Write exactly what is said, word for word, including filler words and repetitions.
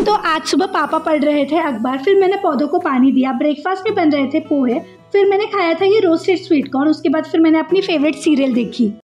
तो आज सुबह पापा पढ़ रहे थे अखबार, फिर मैंने पौधों को पानी दिया। ब्रेकफास्ट में बन रहे थे पोहे, फिर मैंने खाया था ये रोस्टेड स्वीट कॉर्न। उसके बाद फिर मैंने अपनी फेवरेट सीरियल देखी।